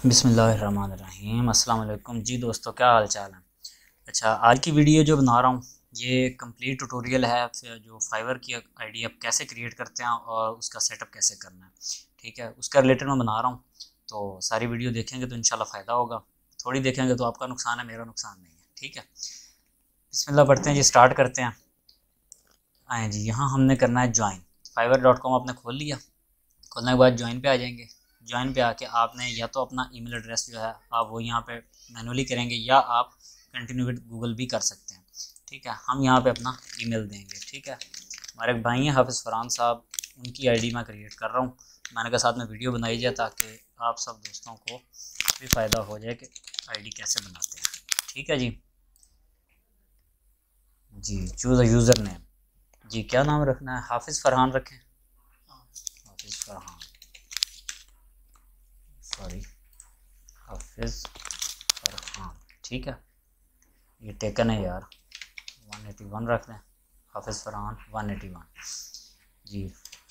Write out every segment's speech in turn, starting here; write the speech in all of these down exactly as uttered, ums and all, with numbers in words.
बिस्मिल्लाहिर्रहमानिर्रहीम। अस्सलाम वालेकुम जी दोस्तों, क्या हाल चाल है। अच्छा, आज की वीडियो जो बना रहा हूँ ये कंप्लीट ट्यूटोरियल है फिर जो फाइवर की आईडी आप कैसे क्रिएट करते हैं और उसका सेटअप कैसे करना है। ठीक है, उसका रिलेटेड मैं बना रहा हूँ, तो सारी वीडियो देखेंगे तो इंशाल्लाह फ़ायदा होगा। थोड़ी देखेंगे तो आपका नुकसान है, मेरा नुकसान नहीं है। ठीक है, बिस्मिल्लाह पढ़ते हैं जी, स्टार्ट करते हैं। आए जी, यहाँ हमने करना है ज्वाइन। फाइवर डॉट कॉम आपने खोल लिया। खोलने के बाद ज्वाइन पे आ जाएंगे। ज्वाइन पे आके आपने या तो अपना ईमेल एड्रेस जो है आप वो यहाँ पे मैनुअली करेंगे या आप कंटिन्यू विद गूगल भी कर सकते हैं। ठीक है, हम यहाँ पे अपना ईमेल देंगे। ठीक है, हमारे एक भाई हैं हाफिज़ फरहान साहब, उनकी आईडी मैं क्रिएट कर रहा हूँ। मैंने कहा साथ में वीडियो बनाई जाए ताकि आप सब दोस्तों को भी फ़ायदा हो जाए कि आईडी कैसे बनाते हैं। ठीक है जी जी चूज़ अ यूज़र नेम। जी क्या नाम रखना है? हाफिज़ फरहान रखें। हाफिज़ फरहान, सॉरी हाफिज़ फरहान। ठीक है, ये टेकन है यार, वन एटी वन रख दें। Hafiz Farhan one eighty one जी।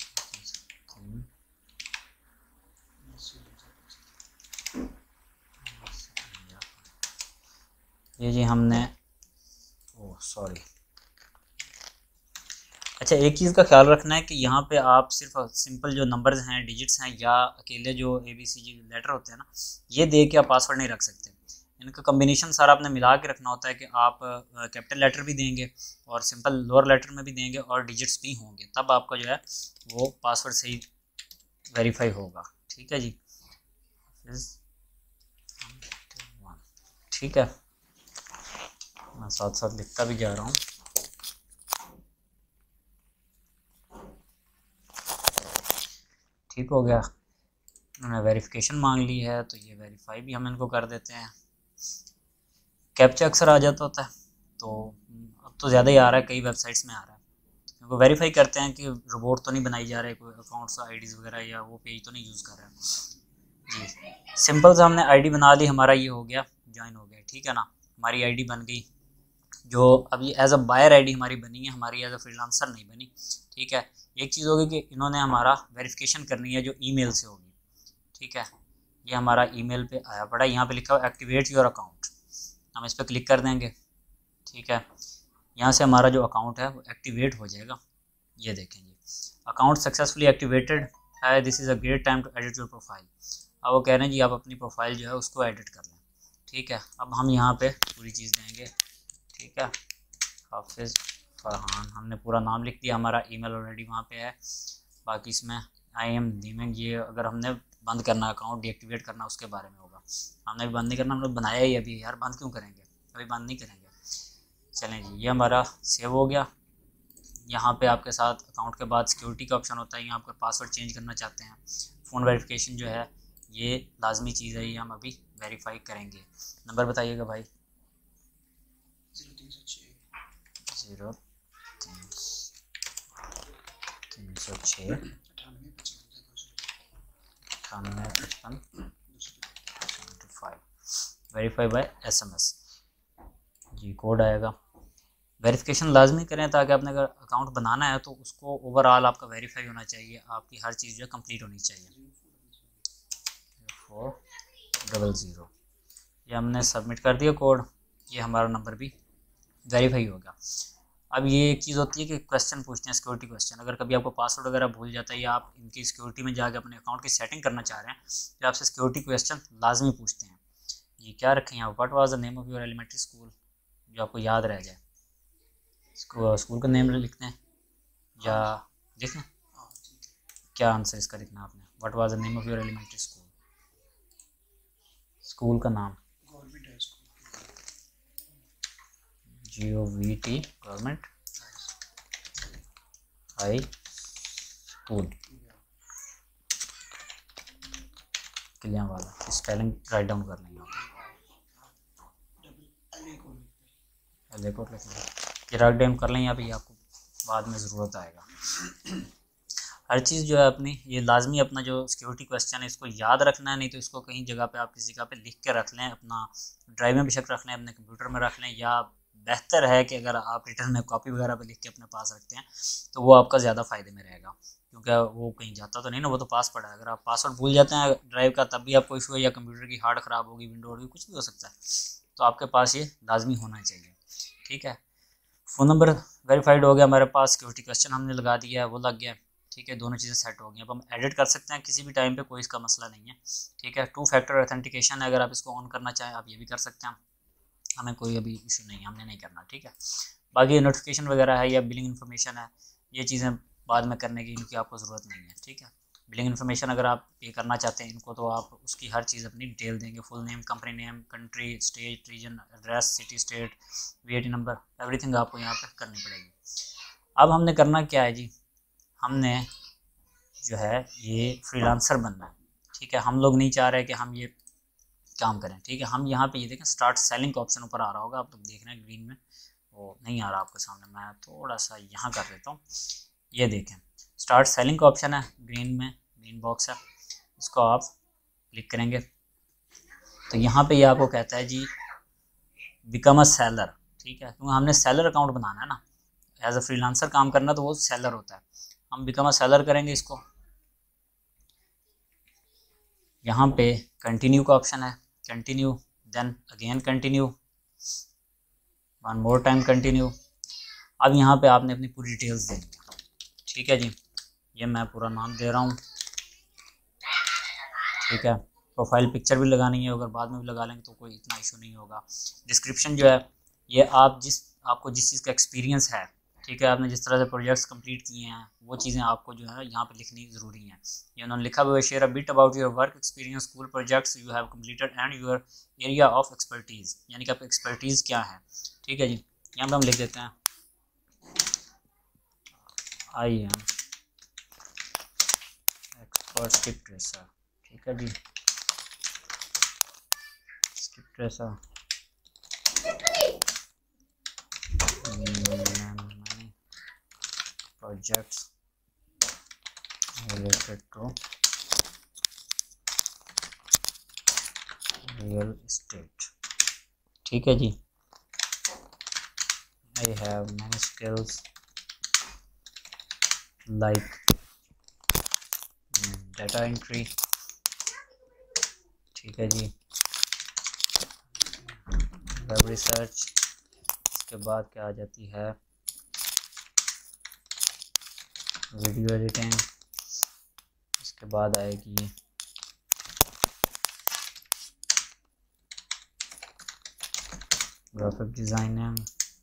ये जी हमने, ओह सॉरी। अच्छा, एक चीज़ का ख्याल रखना है कि यहाँ पे आप सिर्फ सिंपल जो नंबर्स हैं, डिजिट्स हैं या अकेले जो A B C ji letter होते हैं ना, ये दे के आप पासवर्ड नहीं रख सकते। इनका कम्बिनेशन सारा आपने मिला के रखना होता है कि आप कैपिटल लेटर भी देंगे और सिंपल लोअर लेटर में भी देंगे और डिजिट्स भी होंगे, तब आपका जो है वो पासवर्ड सही वेरीफाई होगा। ठीक है जी, ठीक है, मैं साथ साथ लिखता भी जा रहा हूँ। ठीक हो गया, उन्होंने वेरिफिकेशन मांग ली है तो ये वेरीफाई भी हम इनको कर देते हैं। कैप्चा अक्सर आ जाता होता है, तो अब तो ज़्यादा ही आ रहा है, कई वेबसाइट्स में आ रहा है, क्योंकि वेरीफाई करते हैं कि रोबोट तो नहीं बनाई जा रहे, कोई अकाउंट्स आईडीज़ वगैरह या वो पेज तो नहीं यूज़ कर रहा है जी। सिंपल से हमने आईडी बना ली, हमारा ये हो गया, ज्वाइन हो गया। ठीक है ना, हमारी आईडी बन गई। जो अभी एज अ बायर आईडी हमारी बनी है, हमारी एज अ फ्रीलांसर नहीं बनी। ठीक है, एक चीज़ होगी कि इन्होंने हमारा वेरिफिकेशन करनी है जो ईमेल से होगी। ठीक है, ये हमारा ईमेल पे आया पड़ा, यहाँ पे लिखा हुआ एक्टिवेट योर अकाउंट, हम इस पर क्लिक कर देंगे। ठीक है, यहाँ से हमारा जो अकाउंट है वो एक्टिवेट हो जाएगा। ये देखेंगे, अकाउंट सक्सेसफुली एक्टिवेटेड है, this is a great time to edit your profile. अब वो कह रहे हैं जी आप अपनी प्रोफाइल जो है उसको एडिट कर लें। ठीक है, अब हम यहाँ पे पूरी चीज़ देंगे। ठीक है, हाफिज़ फरहान, हमने पूरा नाम लिख दिया, हमारा ईमेल ऑलरेडी वहाँ पे है। बाकी इसमें आई एम डीमिंग, ये अगर हमने बंद करना अकाउंट डीएक्टिवेट करना उसके बारे में होगा, हमने भी बंद नहीं करना, हमने बनाया ही अभी यार, बंद क्यों करेंगे, अभी बंद नहीं करेंगे। चलें जी, ये हमारा सेव हो गया। यहाँ पे आपके साथ अकाउंट के बाद सिक्योरिटी का ऑप्शन होता है, यहाँ आपका पासवर्ड चेंज करना चाहते हैं, फ़ोन वेरिफिकेशन जो है ये लाजमी चीज़ है, ये हम अभी वेरीफाई करेंगे। नंबर बताइएगा भाई। ज़ीरो तीन सौ छः अठानवे पचपन five, verify by S M S जी, कोड आएगा। वेरिफिकेशन लाजमी करें ताकि आपने अगर अकाउंट बनाना है तो उसको ओवरऑल आपका वेरीफाई होना चाहिए, आपकी हर चीज़ जो है कंप्लीट होनी चाहिए। फोर डबल ज़ीरो, ये हमने सबमिट कर दिया कोड, ये हमारा नंबर भी वेरीफाई होगा। अब ये एक चीज़ होती है कि क्वेश्चन पूछते हैं, सिक्योरिटी क्वेश्चन, अगर कभी आपको पासवर्ड वगैरह भूल जाता है या आप इनकी सिक्योरिटी में जाकर अपने अकाउंट की सेटिंग करना चाह रहे हैं तो आपसे सिक्योरिटी क्वेश्चन लाजमी पूछते हैं। ये क्या रखें यहाँ, what was the name of your elementary school, जो आपको याद रह जाए। स्कूल का नेम लिखते हैं या लिखें, क्या आंसर इसका लिखना आपने, what was the name of your elementary school, school का नाम जी O V T government high school किलियां वाला, स्पेलिंग राइट डाउन कर लेंगे आप, ये राइट डाउन कर लें यहाँ पे, आपको बाद में ज़रूरत आएगा। हर चीज़ जो है अपनी ये लाजमी अपना जो सिक्योरिटी क्वेश्चन है इसको याद रखना है, नहीं तो इसको कहीं जगह पे आप किसी जगह पे लिख के रख लें, अपना ड्राइव में बेशक रख लें, अपने कंप्यूटर में रख लें या बेहतर है कि अगर आप रिटर्न में कॉपी वगैरह पे लिख के अपने पास रखते हैं तो वो आपका ज़्यादा फ़ायदे में रहेगा, क्योंकि वो कहीं जाता तो नहीं ना, वो तो पास पड़ा है। अगर आप पासवर्ड भूल जाते हैं ड्राइव का तब भी आपको इशू है, या कंप्यूटर की हार्ड ख़राब होगी, विंडो होगी, कुछ भी हो सकता है, तो आपके पास ये लाजमी होना चाहिए। ठीक है, फ़ोन नंबर वेरीफाइड हो गया हमारे पास, सिक्योरिटी क्वेश्चन हमने लगा दिया है, वो लग गया। ठीक है, दोनों चीज़ें सेट हो गई। अब हम एडिट कर सकते हैं किसी भी टाइम पे, कोई इसका मसला नहीं है। ठीक है, टू फैक्टर ऑथेंटिकेशन है, अगर आप इसको ऑन करना चाहें आप ये भी कर सकते हैं, हमें कोई अभी इशू नहीं है, हमने नहीं करना। ठीक है, बाकी नोटिफिकेशन वगैरह है या बिलिंग इन्फॉर्मेशन है, ये चीज़ें बाद में करने की इनकी आपको ज़रूरत नहीं है। ठीक है, बिलिंग इन्फॉर्मेशन अगर आप पे करना चाहते हैं इनको तो आप उसकी हर चीज़ अपनी डिटेल देंगे, full name, company name, country, state, region, address, city, state, VIT number, everything आपको यहाँ पे करनी पड़ेगी। अब हमने करना क्या है जी, हमने जो है ये फ्रीलांसर बनना है। ठीक है, हम लोग नहीं चाह रहे कि हम ये काम करें। ठीक है, हम यहाँ पे ये देखें स्टार्ट सेलिंग का ऑप्शन ऊपर आ रहा होगा, आप लोग देख रहे हैं ग्रीन में, वो नहीं आ रहा आपके सामने, मैं थोड़ा सा यहाँ कर देता हूँ। ये देखें स्टार्ट सेलिंग का ऑप्शन है ग्रीन में, ग्रीन बॉक्स है, इसको आप क्लिक करेंगे तो यहाँ पे ये आपको कहता है जी बिकम अ सेलर। ठीक है, क्योंकि हमने सेलर अकाउंट बनाना है ना, एज अ फ्रीलांसर काम करना तो वो सेलर होता है। हम बिकम अ सेलर करेंगे इसको, यहाँ पे कंटिन्यू का ऑप्शन है, continue, then again continue, one more time continue. अब यहाँ पे आपने अपनी पूरी डिटेल्स देनी है। ठीक है जी, ये मैं पूरा नाम दे रहा हूँ। ठीक है, प्रोफाइल पिक्चर भी लगानी है, अगर बाद में भी लगा लेंगे तो कोई इतना इशू नहीं होगा। डिस्क्रिप्शन जो है ये आप जिस आपको जिस चीज़ का एक्सपीरियंस है, ठीक है, आपने जिस तरह से प्रोजेक्ट्स कंप्लीट किए हैं वो चीज़ें आपको जो है यहाँ पे लिखनी ज़रूरी हैं। ये उन्होंने लिखा हुआ है, share a bit about your work experience, school projects you have completed and your area of expertise, यानी कि आपकी एक्सपर्टीज़ क्या है। ठीक है जी, यहाँ पर हम लिख देते हैं I am expert skip tracer. ठीक है जी, skip tracer projects related to real estate। ठीक है जी, I have many skills like data entry। ठीक है जी, वेब रिसर्च, इसके बाद क्या आ जाती है वीडियो एडिटिंग, इसके बाद आएगी graphic designing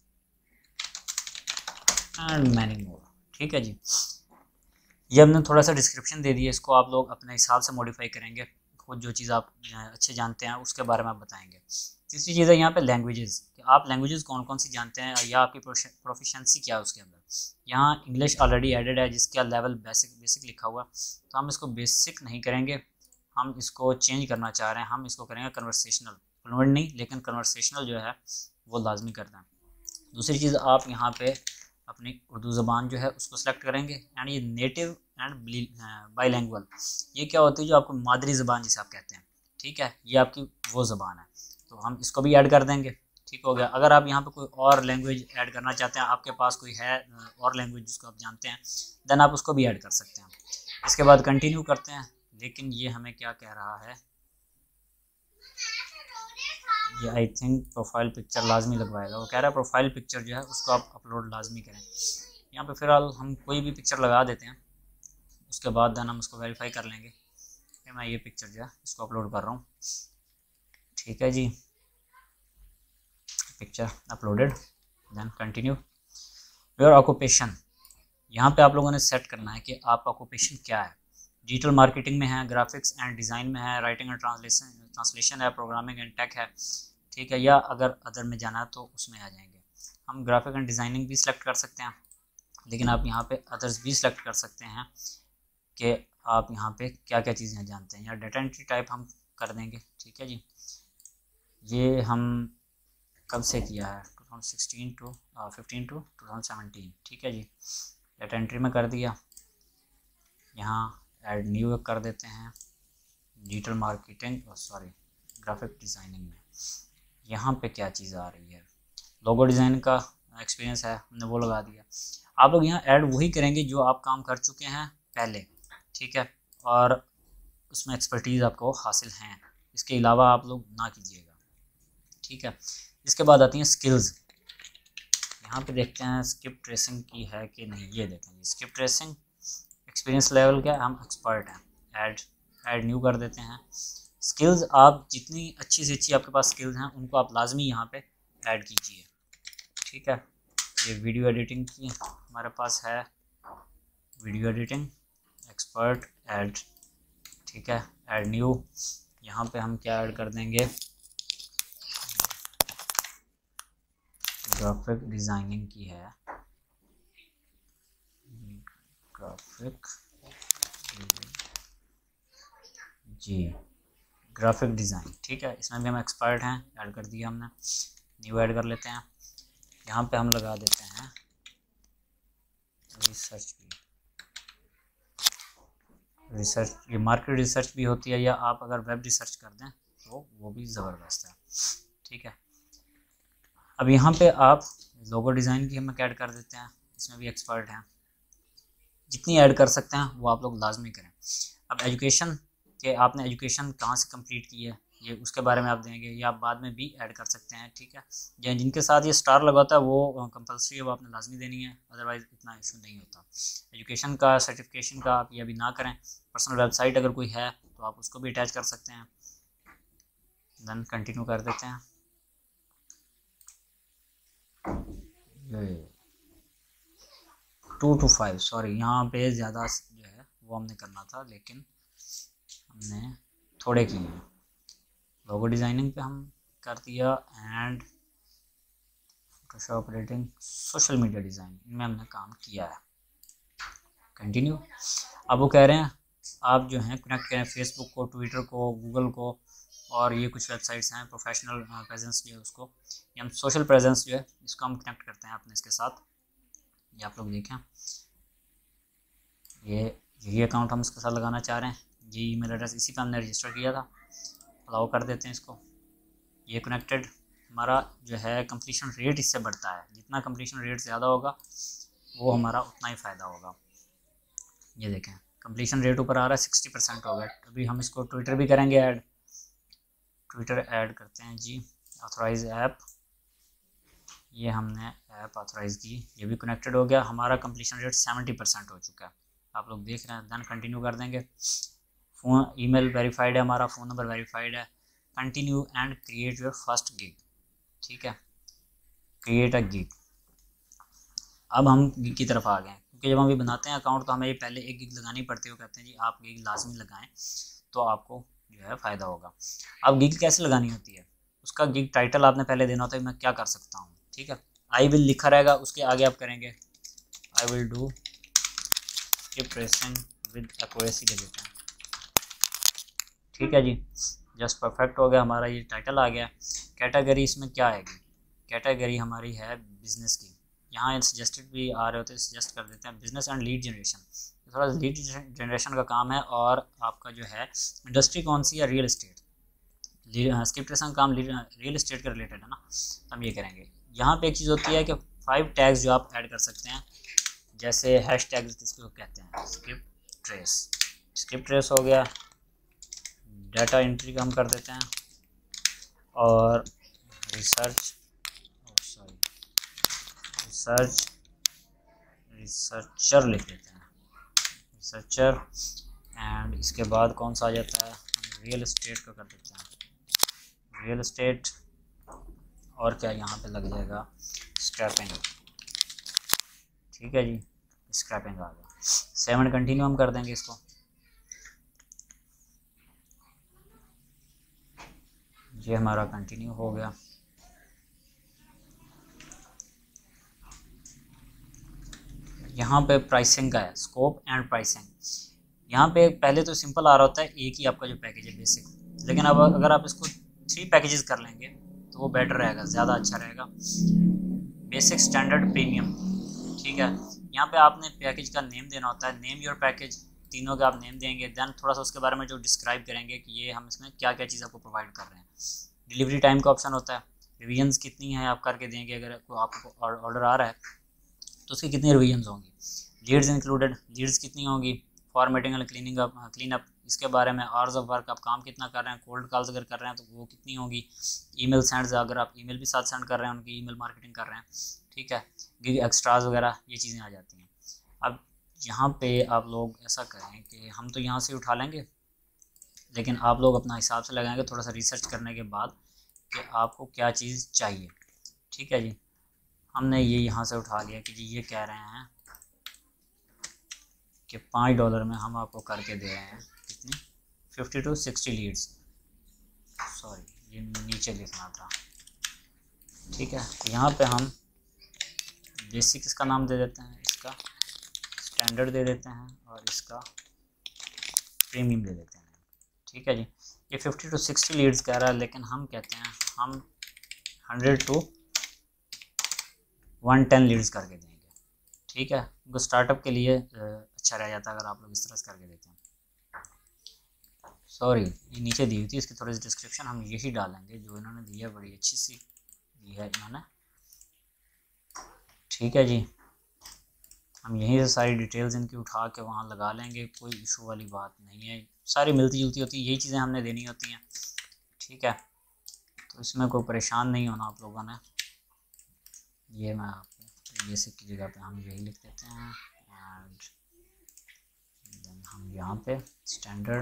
and many more. ठीक है जी, ये हमने थोड़ा सा डिस्क्रिप्शन दे दिया, इसको आप लोग अपने हिसाब से मॉडिफाई करेंगे, खुद जो चीज़ आप अच्छे जानते हैं उसके बारे में आप बताएंगे। तीसरी चीज़ है यहाँ पे लैंग्वेजेस, कि आप लैंग्वेजेस कौन कौन सी जानते हैं या आपकी प्रोफिशेंसी क्या है उसके अंदर। यहाँ इंग्लिश ऑलरेडी एडेड है जिसका लेवल बेसिक बेसिक लिखा हुआ, तो हम इसको बेसिक नहीं करेंगे, हम इसको चेंज करना चाह रहे हैं, हम इसको करेंगे कन्वर्सेशनल, फ्लुएंट नहीं लेकिन कन्वर्सेशनल जो है वो लाजमी करना है। दूसरी चीज़ आप यहाँ पे अपनी उर्दू ज़बान जो है उसको सेलेक्ट करेंगे, एंड ये नेटिव एंड बाईलैंग्वेज, ये क्या होती है जो आपको मादरी ज़बान जिसे आप कहते हैं। ठीक है, ये आपकी वो ज़बान है, तो हम इसको भी ऐड कर देंगे। ठीक हो गया, अगर आप यहाँ पे कोई और लैंग्वेज ऐड करना चाहते हैं, आपके पास कोई है और लैंग्वेज जिसको आप जानते हैं, देन आप उसको भी ऐड कर सकते हैं। इसके बाद कंटिन्यू करते हैं, लेकिन ये हमें क्या कह रहा है, ये आई थिंक प्रोफाइल पिक्चर लाजमी लगवाएगा, वो कह रहा है प्रोफाइल पिक्चर जो है उसको आप अपलोड लाजमी करें। यहाँ पे फ़िलहाल हम कोई भी पिक्चर लगा देते हैं, उसके बाद देन हम उसको वेरीफाई कर लेंगे कि मैं ये पिक्चर जो है इसको अपलोड कर रहा हूँ। ठीक है जी, picture uploaded, then continue. Your occupation, यहाँ पे आप लोगों ने सेट करना है कि आपका ऑक्यूपेशन क्या है। डिजिटल मार्केटिंग में है, ग्राफिक्स एंड डिज़ाइन में है, राइटिंग एंड ट्रांसलेशन ट्रांसलेशन है, प्रोग्रामिंग एंड टेक है। ठीक है, या अगर अदर में जाना है तो उसमें आ जाएंगे। हम ग्राफिक एंड डिज़ाइनिंग भी सिलेक्ट कर सकते हैं, लेकिन आप यहाँ पे अदर्स भी सिलेक्ट कर सकते हैं कि आप यहाँ पे क्या क्या चीज़ें जानते हैं, या डाटा एंट्री टाइप हम कर देंगे। ठीक है जी, ये हम कब से किया है, two thousand sixteen to fifteen to two thousand seventeen. ठीक है जी, डाटा एंट्री में कर दिया, यहाँ ऐड न्यू कर देते हैं, digital marketing sorry graphic designing में यहाँ पे क्या चीज़ आ रही है, लोगो डिज़ाइन का एक्सपीरियंस है, हमने वो लगा दिया। आप लोग यहाँ ऐड वही करेंगे जो आप काम कर चुके हैं पहले, ठीक है, और उसमें एक्सपर्टीज़ आपको हासिल हैं, इसके अलावा आप लोग ना कीजिएगा, ठीक है। इसके बाद आती हैं स्किल्स। यहाँ पे देखते हैं स्किप ट्रेसिंग की है कि नहीं। ये देखें स्किप ट्रेसिंग एक्सपीरियंस लेवल क्या, हम एक्सपर्ट हैं, ऐड ऐड न्यू कर देते हैं। स्किल्स, आप जितनी अच्छी से अच्छी आपके पास स्किल्स हैं उनको आप लाजमी यहाँ पे ऐड कीजिए, ठीक है। ये वीडियो एडिटिंग की हमारे पास है, वीडियो एडिटिंग एक्सपर्ट ऐड, ठीक है, ऐड न्यू। यहाँ पे हम क्या ऐड कर देंगे, ग्राफिक डिज़ाइनिंग की है, ग्राफिक जी ग्राफिक डिज़ाइन, ठीक है, इसमें भी हम एक्सपर्ट हैं, ऐड कर दिया हमने। न्यू ऐड कर लेते हैं। यहाँ पे हम लगा देते हैं रिसर्च भी, रिसर्च ये मार्केट रिसर्च भी होती है, या आप अगर वेब रिसर्च कर दें तो वो भी ज़बरदस्त है, ठीक है। अब यहाँ पे आप लोगो डिज़ाइन की हम ऐड कर देते हैं, इसमें भी एक्सपर्ट हैं, जितनी ऐड कर सकते हैं वो आप लोग लाजमी करें। अब एजुकेशन के, आपने एजुकेशन कहाँ से कंप्लीट की है ये उसके बारे में आप देंगे, या आप बाद में भी ऐड कर सकते हैं, ठीक है। या जिनके साथ ये स्टार लगा होता है वो कंपलसरी है, वो आपने लाजमी देनी है, अदरवाइज़ इतना इशू नहीं होता। एजुकेशन का, सर्टिफिकेशन का आप ये अभी ना करें। पर्सनल वेबसाइट अगर कोई है तो आप उसको भी अटैच कर सकते हैं। देन कंटिन्यू कर देते हैं। टू टू फाइव सॉरी यहाँ पे ज़्यादा जो है वो हमने करना था, लेकिन हमने थोड़े किए हैं। लोगो डिज़ाइनिंग पे हम कर दिया, and Photoshop editing, social media design, इनमें हमने काम किया है। कंटिन्यू। अब वो कह रहे हैं आप जो हैं कनेक्ट करें फेसबुक को, ट्विटर को, गूगल को, और ये कुछ वेबसाइट्स हैं प्रोफेशनल प्रेजेंस जो है उसको, ये हम सोशल प्रेजेंस जो है इसको हम कनेक्ट करते हैं अपने इसके साथ। ये आप लोग देखें, ये यही अकाउंट हम इसके साथ लगाना चाह रहे हैं, ये ईमेल एड्रेस इसी पे हमने रजिस्टर किया था। अलाउ कर देते हैं इसको। ये कनेक्टेड, हमारा जो है कंप्लीशन रेट इससे बढ़ता है, जितना कंप्लीशन रेट ज़्यादा होगा वो हमारा उतना ही फ़ायदा होगा। ये देखें कंप्लीशन रेट ऊपर आ रहा है, सिक्सटी परसेंट हो गया। अभी हम इसको ट्विटर भी करेंगे ऐड, ट्विटर ऐड करते हैं जी, ऑथराइज ऐप, ये हमने ऐप ऑथराइज की, ये भी कनेक्टेड हो गया। हमारा कंप्लीशन रेट सेवेंटी परसेंट हो चुका है, आप लोग देख रहे हैं। देन कंटिन्यू कर देंगे। फ़ोन ईमेल वेरीफाइड है, हमारा फ़ोन नंबर वेरीफाइड है। Continue and create your first gig, ठीक है, क्रिएट अ गिग। अब हम गिग की तरफ आ गए हैं, क्योंकि जब हम ये बनाते हैं अकाउंट तो हमें ये पहले एक गिग लगानी पड़ती है। वो कहते हैं जी आप गिग लाजमी लगाएं तो आपको जो है फ़ायदा होगा। अब गिग कैसे लगानी होती है, उसका गिग टाइटल आपने पहले देना होता है, मैं क्या कर सकता हूँ, ठीक है। आई विल लिखा रहेगा, उसके आगे आप करेंगे I will do skip tracing with accuracy दे देते हैं, ठीक है जी। जस्ट परफेक्ट हो गया, हमारा ये टाइटल आ गया। कैटेगरी इसमें क्या आएगी, कैटेगरी हमारी है बिजनेस की। यहाँ सजेस्टेड भी आ रहे होते हैं, सजेस्ट कर देते हैं बिजनेस एंड लीड जनरेशन, थोड़ा लीड जनरेशन का काम है। और आपका जो है इंडस्ट्री कौन सी है, रियल इस्टेट। स्किप ट्रेसिंग काम रियल इस्टेट के रिलेटेड है ना, तो हम ये करेंगे। यहाँ पे एक चीज़ होती है कि फाइव टैग्स जो आप ऐड कर सकते हैं, जैसे हैश टैग जिसको कहते हैं, स्किप ट्रेस, स्किप ट्रेस हो गया। डाटा एंट्री का हम कर देते हैं, और रिसर्च सॉरी रिसर्च रिसर्चर लिख देते हैं, रिसर्चर। एंड इसके बाद कौन सा आ जाता है, हम रियल इस्टेट का कर देते हैं, रियल इस्टेट। और क्या यहाँ पे लग जाएगा, स्क्रैपिंग, ठीक है जी, स्क्रैपिंग आ गया। सेवन कंटिन्यू हम कर देंगे इसको। ये हमारा कंटिन्यू हो गया। यहाँ पे प्राइसिंग का है, स्कोप एंड प्राइसिंग। यहाँ पे पहले तो सिंपल आ रहा होता है, एक ही आपका जो पैकेज है बेसिक, लेकिन अब अगर आप इसको थ्री पैकेजेस कर लेंगे तो वो बेटर रहेगा, ज़्यादा अच्छा रहेगा। बेसिक, स्टैंडर्ड, प्रीमियम, ठीक है। यहाँ पे आपने पैकेज का नेम देना होता है, नेम योर पैकेज, तीनों का आप नेम देंगे। देन थोड़ा सा उसके बारे में जो डिस्क्राइब करेंगे कि ये हम इसमें क्या क्या चीज़ आपको प्रोवाइड कर रहे हैं। डिलीवरी टाइम का ऑप्शन होता है, रिविजन्स कितनी है आप करके देंगे। अगर कोई आपको ऑर्डर आ रहा है तो उसकी कितनी रिविजन्स होंगी। लीड्स इंक्लूडेड, लीड्स कितनी होंगी। Formatting and cleaning up clean up इसके बारे में। आवर्स ऑफ वर्क, आप काम कितना कर रहे हैं। कोल्ड कॉल्स अगर कर रहे हैं तो वो कितनी होगी। ईमेल सेंड्स, अगर आप ईमेल भी साथ सेंड कर रहे हैं, उनकी ईमेल मार्केटिंग कर रहे हैं, ठीक है। गिग एक्स्ट्राज वगैरह ये चीज़ें आ जाती हैं। अब यहाँ पे आप लोग ऐसा करें कि हम तो यहाँ से उठा लेंगे, लेकिन आप लोग अपना हिसाब से लगाएंगे थोड़ा सा रिसर्च करने के बाद कि आपको क्या चीज़ चाहिए, ठीक है जी। हमने ये यहाँ से उठा लिया कि जी ये कह रहे हैं कि पाँच डॉलर में हम आपको करके दे रहे हैं कितनी, fifty to sixty leads. Sorry ये नीचे लिखना था, ठीक है। यहाँ पे हम बेसिक इसका नाम दे देते हैं, इसका स्टैंडर्ड दे देते हैं और इसका प्रीमियम दे देते हैं, ठीक है जी। ये फिफ्टी टू सिक्सटी लीड्स कह रहा है, लेकिन हम कहते हैं हम hundred to one ten leads करके देंगे, ठीक है। उनको स्टार्टअप के लिए अच्छा रह जाता है अगर आप लोग इस तरह से करके देते हैं। सॉरी ये नीचे दी हुई थी, इसकी थोड़ी सी डिस्क्रिप्शन हम यही डालेंगे जो इन्होंने दी है, बड़ी अच्छी सी दी है इन्होंने, ठीक है जी। हम यहीं से सारी डिटेल्स इनकी उठा के वहाँ लगा लेंगे, कोई इशू वाली बात नहीं है। सारी मिलती जुलती होती है, यही चीज़ें हमने देनी होती हैं, ठीक है। तो इसमें कोई परेशान नहीं होना आप लोगों ने। ये मैं आपको बेसिक की जगह पे हम यही लिख देते हैं एंड देन हम यहाँ पे स्टैंडर्ड,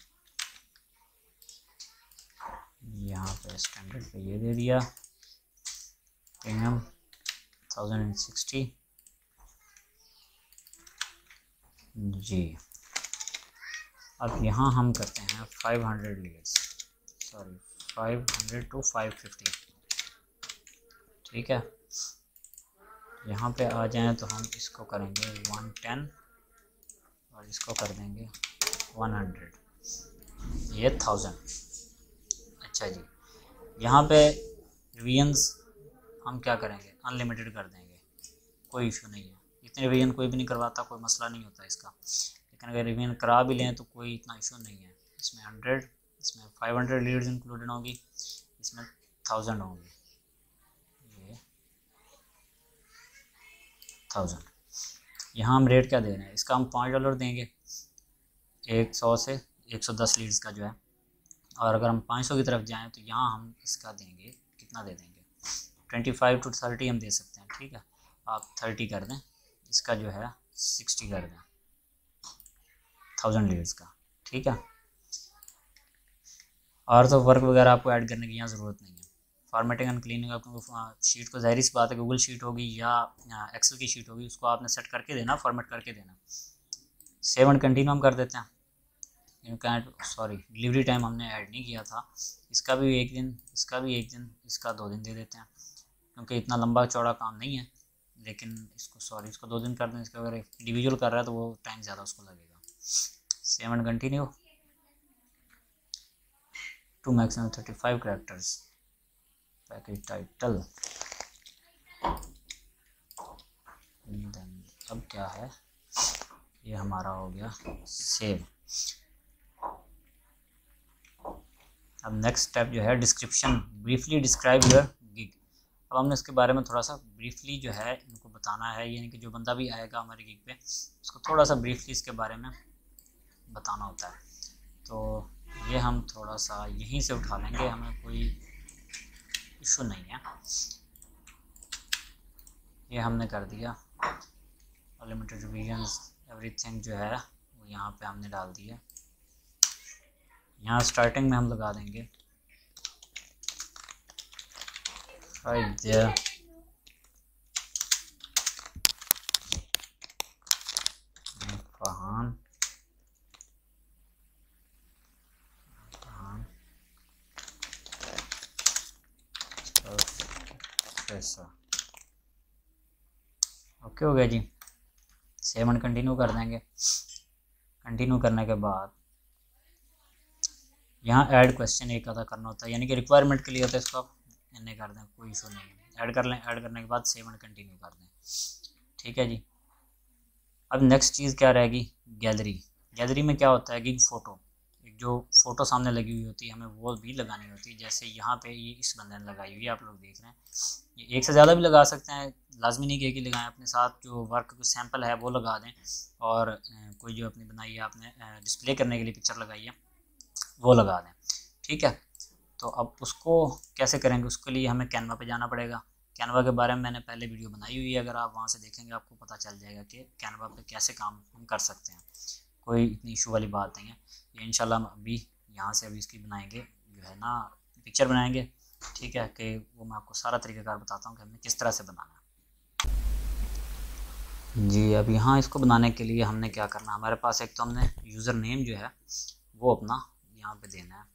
यहाँ पे स्टैंडर्ड पे ये दे दिया प्रीमियम थाउजेंड एंड सिक्सटी जी। अब यहाँ हम करते हैं five hundred leads, sorry five hundred to five fifty, ठीक है। यहाँ पे आ जाएं तो हम इसको करेंगे वन टेन और इसको कर देंगे वन हंड्रेड, ये थाउजेंड। अच्छा जी, यहाँ पे रिविजन्स हम क्या करेंगे, अनलिमिटेड कर देंगे, कोई इशू नहीं है। इतने रिविजन कोई भी नहीं करवाता, कोई मसला नहीं होता इसका, लेकिन अगर रिविजन करा भी लें तो कोई इतना इशू नहीं है। इसमें हंड्रेड, इसमें फाइव हंड्रेड लीड्स इंक्लूडेड होंगी, इसमें थाउजेंड होंगी, ये थाउजेंड। यहाँ हम रेट क्या दे रहे हैं, इसका हम पाँच डॉलर देंगे एक सौ से एक सौ दस लीड्स का जो है। और अगर हम पाँच सौ की तरफ जाएं तो यहाँ हम इसका देंगे, कितना दे देंगे, ट्वेंटी फाइव टू थर्टी हम दे सकते हैं, ठीक है। आप थर्टी कर दें, इसका जो है सिक्सटी कर दें थाउजेंड लीड्स का, ठीक है। और तो वर्क वगैरह आपको ऐड करने की यहाँ ज़रूरत नहीं है। फॉर्मेटिंग एंड क्लीनिंग आपको शीट को ज़ाहिर सी बात है, गूगल शीट होगी या एक्सेल की शीट होगी, उसको आपने सेट करके देना, फॉर्मेट करके देना। सेव एंड कंटिन्यू हम कर देते हैं। इनका सॉरी डिलीवरी टाइम हमने ऐड नहीं किया था, इसका भी एक दिन, इसका भी एक दिन, इसका दो दिन दे देते हैं, क्योंकि इतना लंबा चौड़ा काम नहीं है। लेकिन इसको सॉरी इसको दो दिन कर दें, इसका अगर इंडिविजुअल कर रहा है तो वो टाइम ज़्यादा उसको लगेगा। Save and continue to maximum thirty five characters, package title. Then अब क्या है, ये हमारा हो गया सेव। अब नेक्स्ट स्टेप जो है description, briefly describe your gig. अब हमने इसके बारे में थोड़ा सा ब्रीफली जो है इनको बताना है, यानी कि जो बंदा भी आएगा हमारे गिग पे उसको थोड़ा सा ब्रीफली इसके बारे में बताना होता है। तो ये हम थोड़ा सा यहीं से उठा लेंगे, हमें कोई इशू नहीं है। ये हमने कर दिया, लिमिटेड रिविजन्स एवरीथिंग जो है वो यहाँ पे हमने डाल दिया। यहाँ स्टार्टिंग में हम लगा देंगे right there, Farhan Farhan okay हो गया जी। सेव एंड कंटिन्यू कर देंगे। कंटिन्यू करने के बाद यहाँ ऐड क्वेश्चन एक आधा करना होता है, यानी कि रिक्वायरमेंट के लिए होता है, इसको आप इन्हें कर दें, कोई इशू नहीं है। ऐड कर लें, ऐड करने के बाद सेव एंड कंटिन्यू कर दें, ठीक है जी। अब नेक्स्ट चीज़ क्या रहेगी, गैलरी। गैलरी में क्या होता है, गिग फ़ोटो। जो फ़ोटो सामने लगी हुई होती है हमें वो भी लगानी होती है। जैसे यहाँ पे ये इस बंदे ने लगाई हुई है, आप लोग देख रहे हैं। ये एक से ज़्यादा भी लगा सकते हैं, लाजमी नहीं कि एक ही लगाएं। अपने साथ जो वर्क कुछ सैंपल है वो लगा दें, और कोई जो अपनी बनाई है आपने डिस्प्ले करने के लिए पिक्चर लगाई है वो लगा दें, ठीक है। तो अब उसको कैसे करेंगे, उसके लिए हमें कैनवा पे जाना पड़ेगा। कैनवा के बारे में मैंने पहले वीडियो बनाई हुई है, अगर आप वहाँ से देखेंगे आपको पता चल जाएगा कि कैनवा पे कैसे काम हम कर सकते हैं। कोई इतनी इशू वाली बात नहीं है। ये इंशाल्लाह हम अभी यहाँ से अभी इसकी बनाएंगे, जो है ना पिक्चर बनाएंगे, ठीक है। कि वो मैं आपको सारा तरीक़ाकार बताता हूँ कि हमने किस तरह से बनाना है। जी, अब यहाँ इसको बनाने के लिए हमने क्या करना है, हमारे पास एक तो हमने यूज़र नेम जो है वो अपना यहाँ पे देना है।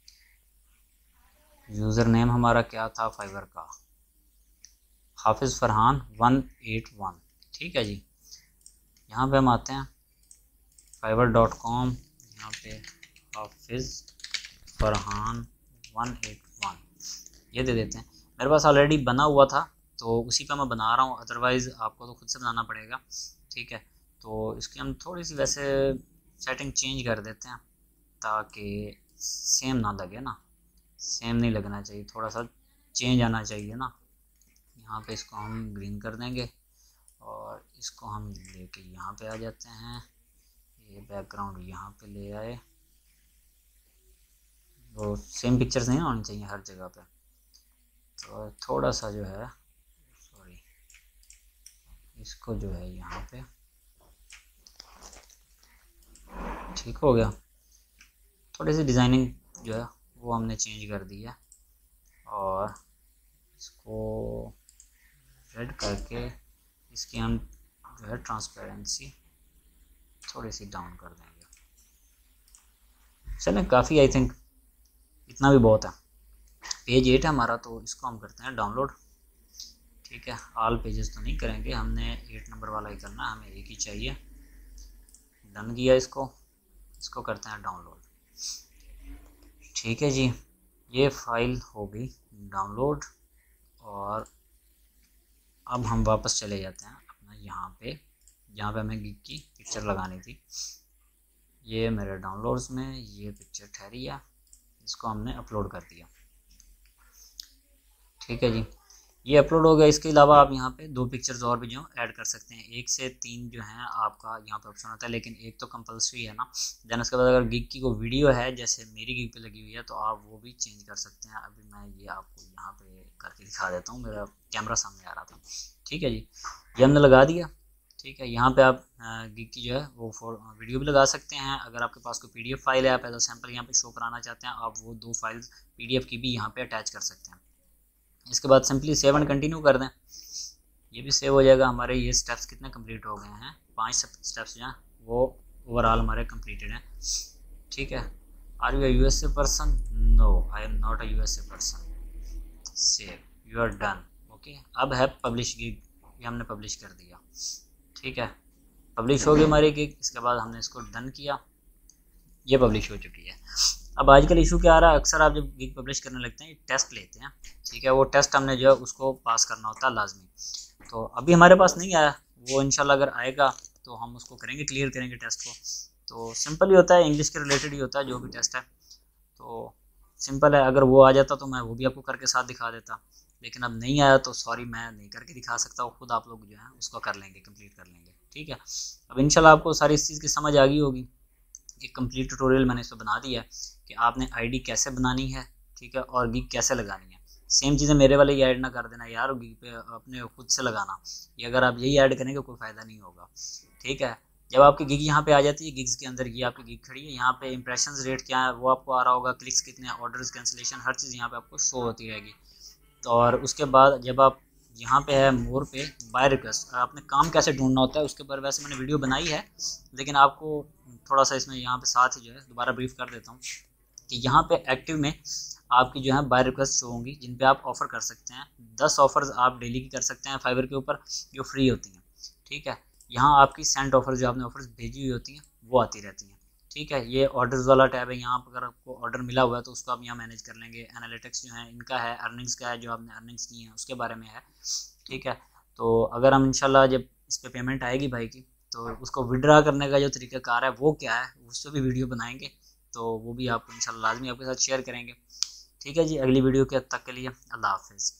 यूज़र नेम हमारा क्या था, फाइवर का हाफिज़ फरहान वन एट वन, ठीक है जी। यहाँ पे हम आते हैं फाइवर डॉट कॉम, यहाँ पे हाफिज़ फरहान वन एट वन ये दे देते हैं। मेरे पास ऑलरेडी बना हुआ था तो उसी का मैं बना रहा हूँ, अदरवाइज़ आपको तो खुद से बनाना पड़ेगा, ठीक है। तो इसकी हम थोड़ी सी वैसे सेटिंग चेंज कर देते हैं ताकि सेम ना लगे ना, सेम नहीं लगना चाहिए, थोड़ा सा चेंज आना चाहिए ना। यहाँ पे इसको हम ग्रीन कर देंगे और इसको हम लेके यहाँ पे आ जाते हैं। ये बैकग्राउंड यहाँ पे ले आए, वो सेम पिक्चर्स नहीं होनी चाहिए हर जगह पे, तो थोड़ा सा जो है सॉरी इसको जो है यहाँ पे ठीक हो गया। थोड़ी सी डिज़ाइनिंग जो है वो हमने चेंज कर दी है और इसको रेड करके इसकी हम जो है ट्रांसपेरेंसी थोड़ी सी डाउन कर देंगे। चलें, काफ़ी आई थिंक इतना भी बहुत है। पेज एट है हमारा, तो इसको हम करते हैं डाउनलोड, ठीक है। ऑल पेजेस तो नहीं करेंगे, हमने एट नंबर वाला ही करना है, हमें एक ही चाहिए। डन किया इसको, इसको करते हैं डाउनलोड, ठीक है जी। ये फाइल हो गई डाउनलोड और अब हम वापस चले जाते हैं अपना यहाँ पे, जहाँ पे हमें गिग की पिक्चर लगानी थी। ये मेरे डाउनलोड्स में ये पिक्चर ठहरी है, इसको हमने अपलोड कर दिया, ठीक है जी। ये अपलोड हो गया। इसके अलावा आप यहाँ पे दो पिक्चर्स और भी जो ऐड कर सकते हैं, एक से तीन जो हैं आपका यहाँ पे ऑप्शन होता है, लेकिन एक तो कंपलसरी है ना। देन उसके बाद अगर गिग की कोई वीडियो है, जैसे मेरी गिग पे लगी हुई है, तो आप वो भी चेंज कर सकते हैं। अभी मैं ये आपको यहाँ पे करके दिखा देता हूँ, मेरा कैमरा सामने आ रहा था, ठीक है जी। ये हमने लगा दिया, ठीक है। यहाँ पे आप गिग की जो है वो वीडियो भी लगा सकते हैं। अगर आपके पास कोई पीडीएफ फाइल है, आप एज अ सैम्पल यहाँ पे शो कराना चाहते हैं, आप वो दो फाइल्स पीडीएफ की भी यहाँ पे अटैच कर सकते हैं। इसके बाद सिंपली सेव एंड कंटिन्यू कर दें, ये भी सेव हो जाएगा। हमारे ये स्टेप्स कितने कंप्लीट हो गए हैं, पांच स्टेप्स जो हैं वो ओवरऑल हमारे कंप्लीटेड हैं, ठीक है। Are you U S A person? No, I am not a U S A person. Save, you are done, okay. अब है पब्लिश गिग, ये हमने पब्लिश कर दिया, ठीक है। पब्लिश हो गई हमारी गिग। इसके बाद हमने इसको डन किया, ये पब्लिश हो चुकी है। अब आजकल इशू क्या आ रहा है, अक्सर आप जब गिग पब्लिश करने लगते हैं टेस्ट लेते हैं, ठीक है। वो टेस्ट हमने जो है उसको पास करना होता है लाजमी। तो अभी हमारे पास नहीं आया, वो इंशाल्लाह अगर आएगा तो हम उसको करेंगे, क्लियर करेंगे टेस्ट को। तो सिंपल ही होता है, इंग्लिश के रिलेटेड ही होता है जो भी टेस्ट है, तो सिंपल है। अगर वो आ जाता तो मैं वो भी आपको करके साथ दिखा देता, लेकिन अब नहीं आया तो सॉरी, मैं नहीं करके दिखा सकता, वो खुद आप लोग जो है उसको कर लेंगे, कंप्लीट कर लेंगे, ठीक है। अब इंशाल्लाह आपको सारी इस चीज़ की समझ आ गई होगी। एक कंप्लीट ट्यूटोरियल मैंने इस पर बना दिया है कि आपने आईडी कैसे बनानी है, ठीक है, और गिग कैसे लगानी है। सेम चीज़ें मेरे वाले ही ऐड ना कर देना यार, गिग पे अपने खुद से लगाना। ये अगर आप यही ऐड करेंगे कोई फ़ायदा नहीं होगा, ठीक है। जब आपकी गिग यहाँ पे आ जाती है, गिग्स के अंदर ये आपकी गिग खड़ी है, यहाँ पे इंप्रेशंस रेट क्या है वो आपको आ रहा होगा, क्लिक्स कितने, ऑर्डर्स, कैंसिलेशन, हर चीज़ यहाँ पे आपको शो होती रहेगी। तो और उसके बाद जब आप यहाँ पे है मोर पे बाय रिक्वेस्ट, आपने काम कैसे ढूंढना होता है उसके ऊपर वैसे मैंने वीडियो बनाई है, लेकिन आपको थोड़ा सा इसमें यहाँ पे साथ ही जो है दोबारा ब्रीफ कर देता हूँ कि यहाँ पे एक्टिव में आपकी जो है बाय रिक्वेस्ट शो होंगी, जिन पे आप ऑफ़र कर सकते हैं। दस ऑफर्स आप डेली की कर सकते हैं फाइवर के ऊपर, जो फ्री होती हैं, ठीक है। यहाँ आपकी सेंट ऑफर जो आपने ऑफर्स भेजी हुई होती हैं वो आती रहती हैं, ठीक है। ये ऑर्डर्स वाला टैब है, यहाँ पर अगर आपको ऑर्डर मिला हुआ है तो उसको आप यहाँ मैनेज कर लेंगे। एनालिटिक्स जो है इनका है, अर्निंग्स का है, जो आपने अर्निंग्स की हैं उसके बारे में है, ठीक है। तो अगर हम इंशाल्लाह जब इस पर पेमेंट आएगी भाई की, तो उसको विड्रा करने का जो तरीकाकार है वो क्या है, उससे भी वीडियो बनाएंगे, तो वो भी आपको इंशाल्लाह लाजमी आपके साथ शेयर करेंगे। ठीक है जी, अगली वीडियो के तक के लिए अल्लाह हाफिज़।